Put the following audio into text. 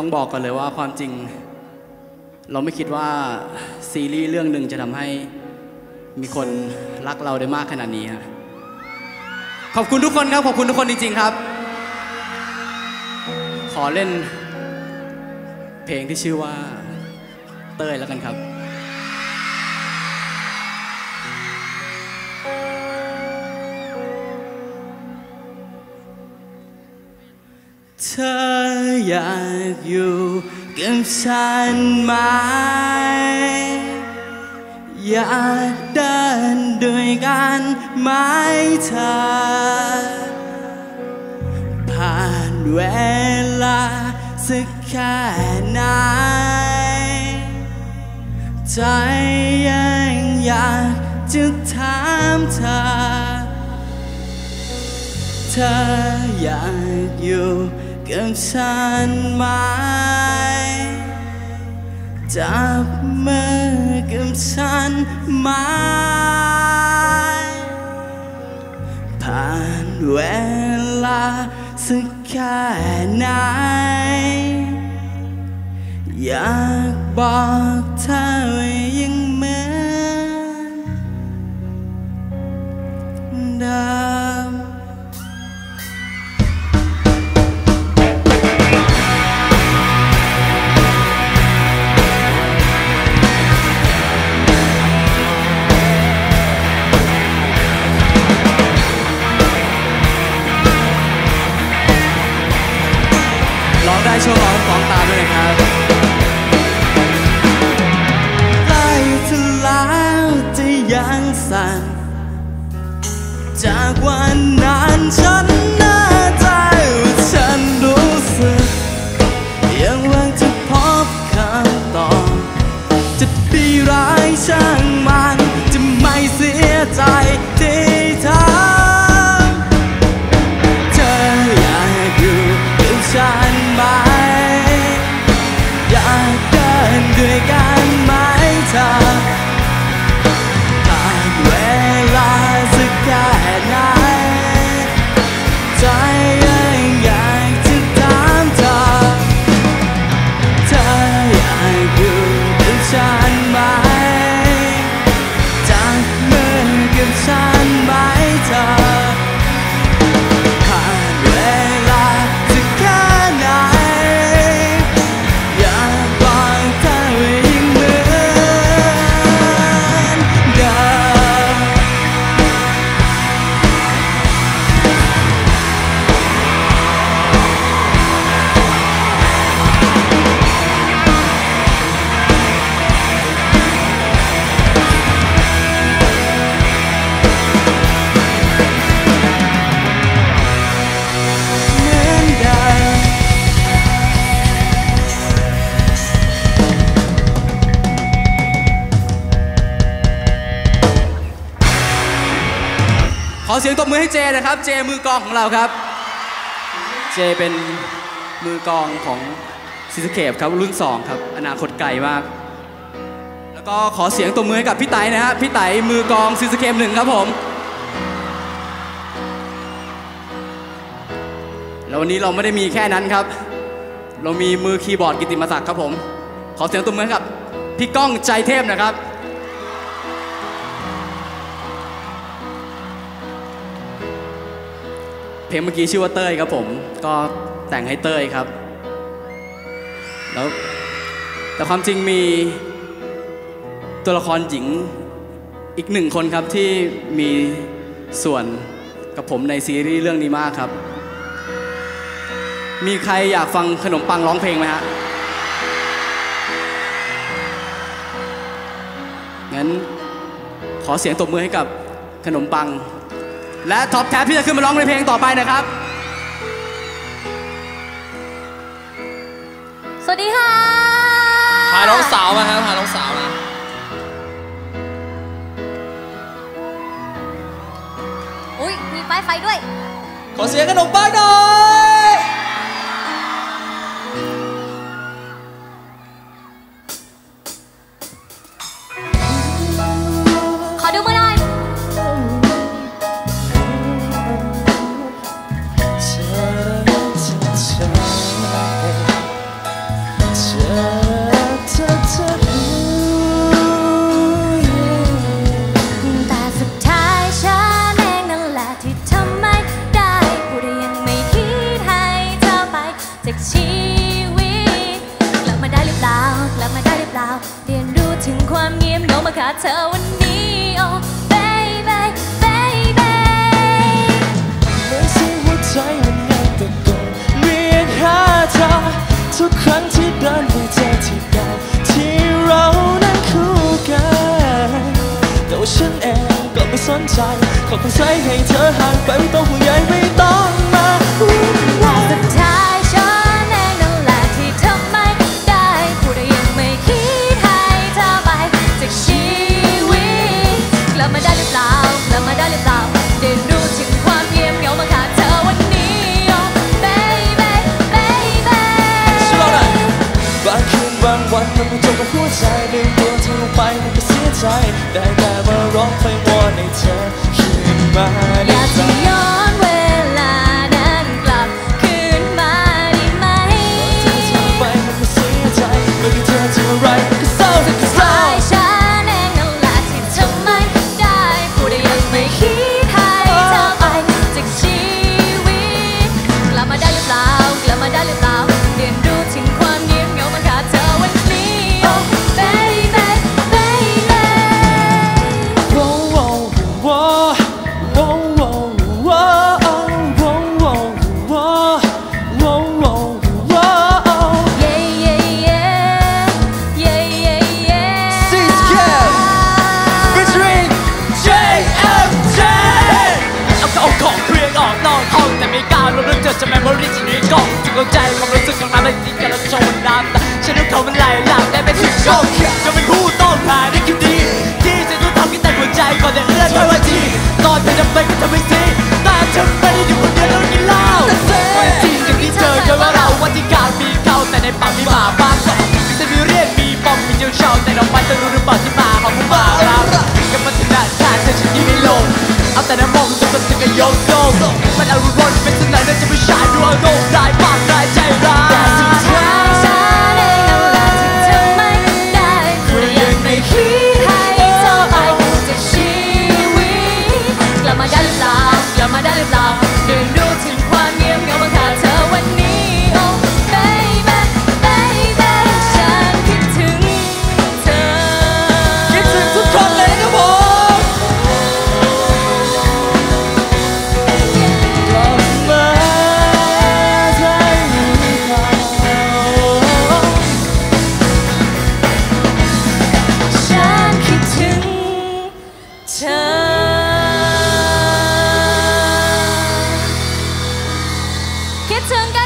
ต้องบอกกันเลยว่าความจริงเราไม่คิดว่าซีรีส์เรื่องหนึ่งจะทำให้มีคนรักเราได้มากขนาดนี้ครับขอบคุณทุกคนครับขอบคุณทุกคนจริงๆครับขอเล่นเพลงที่ชื่อว่าเต้ยแล้วกันครับเธออยากอยู่กับฉันไหมอยากเดินด้วยกันไหมเธอผ่านเวลาสักแค่ไหนใจยังอยากจะถามเธอเธออยากอยู่กับฉันไหมจับมือกับฉันไหมผ่านเวลาสักแค่ไหนอยากบอกเธอว่ายังเหมือนเดิมร้องได้ช่วยร้องฟ้องตามด้วยนะครับใกล้จะแล้วจะยังสั่นจากวันนั้นฉันแน่ใจว่าฉันรู้สึกยังหวังจะพบคำตอบจะดีร้ายช่างมันจะไม่เสียใจที่ทำเธออยากอยู่กับฉันไหมอยากเดินด้วยกันไหมเธอผ่านเวลาสักแค่ไหนใจยังอยากจะถามเธอเธออยากอยู่กับฉันไหมจับมือกับฉันไหมเธอผ่านเวลาสักแค่ไหนอยากบอกเธอว่ายังเหมือนเดิมขอเสียงตบมือให้เจนะครับเจมือกลองของเราครับเจเป็นมือกลองของซิสเคปครับรุ่น2ครับอนาคตไกลมากแล้วก็ขอเสียงตบมือให้กับพี่ไตนะฮะพี่ไตมือกลองซิสเคป1ครับผมแล้ววันนี้เราไม่ได้มีแค่นั้นครับเรามีมือคีย์บอร์ดกิตติมศักดิ์ครับผมขอเสียงตบมือให้กับพี่ก้องใจเทพนะครับเพลงเมื่อกี้ชื่อว่าเต้ยครับผมก็แต่งให้เต้ยครับแล้วแต่ความจริงมีตัวละครหญิงอีก1คนครับที่มีส่วนกับผมในซีรีส์เรื่องนี้มากครับมีใครอยากฟังขนมปังร้องเพลงไหมฮะงั้นขอเสียงตบมือให้กับขนมปังและท็อปแท็บที่จะขึ้นมาร้องในเพลงต่อไปนะครับสวัสดีค่ะพาน้องสาวมาครับพาน้องสาวมาอุ้ยมีป้ายไฟด้วยขอเสียงขนมปังหน่อยขจากชีวิตกลับมาได้หรือเปล่ากลับมาได้หรือเปล่าเรียนรู้ถึงความเงียบเหงามาขาดเธอวันนี้โอ้ baby baby เหมือนเสียงหัวใจมันยังตะโกนเรียกหาเธอทุกครั้งที่เดินไปเจอที่เก่าที่เรานั้นคู่กันแต่ว่าฉันเองก็ไม่สนใจขอเพียงใจให้เธอห่างไปไม่ต้องห่วงใยไม่ต้องมาวุ่นวายสุดท้ายฉันเองนั่นแหละที่ทำไม่ได้พูดได้ยังไม่คิดให้เธอไปจากชีวิตกลับมาได้หรือเปล่ากลับมาได้หรือเปล่าเรียนรู้ถึงความเงียบเหงามาขาดเธอวันนี้โอ้ baby baby บางคืนบางวันมันไม่จบกับหัวใจลืมตัวเธอลงไปมันก็เสียใจได้แต่มาร้องเพลงวอนให้เธอคืนมาอยากจะย้อนเวลานั้นกลับคืนมาได้ไหมเธอทำไปมันก็เสียใจเมื่อเธอทำอะไรมันก็เศร้าเธอก็เศร้าฉันเองนั่นแหละที่ทำไม่ได้พูดได้ยังไม่คิดให้เธอไปจากชีวิตกลับมาได้หรือเปล่ากลับมาได้หรือเปล่าเรียนรู้ถึงความเงียบเหงามาขาดเธอวันนี้โอ้ baby baby โว้โว้โว้โว้โว้โว้โว้โว้โว้โว้โว้โว้โว้ yeah yeah yeah yeah yeah yeah Siskel featuring JMJ เอาของเครื่องออกนอกห้องแต่ไม่กล้ารวมเรื่องเธอจะแมมโมรี่ที่ในกล่องจึงเข้าใจความรู้สึกของมันเลยจริงกันแล้วโชว์น้ำตาฉันรู้เขามันไหลหลังได้เป็นถึงโชคจะเป็นผู้ต้องหาในคิวดีที่จะต้องทำให้แต่หัวใจก่อนจะเอื้อนไปว่าทีตอนเธอจะไปก็ทำไม่ทีแต่เธอไม่ได้อยู่คนเดียวแล้วกินเหล้าจริงอย่างที่เธอเคยว่าเราวันที่กลางมีเขาแต่ในป่ามีหมาบ้างก็มีแต่มีเรียกมีปอมมีเจ้าชาวแต่ดอกไม้จะรู้หรือเปล่าที่มาของผู้มาเรากันมาถึงหน้าทางเธอฉันยิ้มไม่ลงเอาแต่น้ำมองจนถึงกับโยกโยกมันเอารุนเป็นสนานนั่นจะไม่ใช่ดูเอาโง่ได้ปากได้ใจร้ายแต่สุดท้ายฉันเองนั่นแหละที่ทำไม่ได้พูดยังไม่คิดให้เธอไปจากชีวิตกลับมาได้หรือเปล่ากลับมาได้หรือเปล่าเรียนรู้ถึงความเงียบเหงามาขาดเธอวันนี้โอ้ baby baby ฉันคิดถึงเธอคิดถึงทุกคนเลยครับผมกลับมาได้หรือเปล่าฉันคิดถึงเธอคิดถึงกัน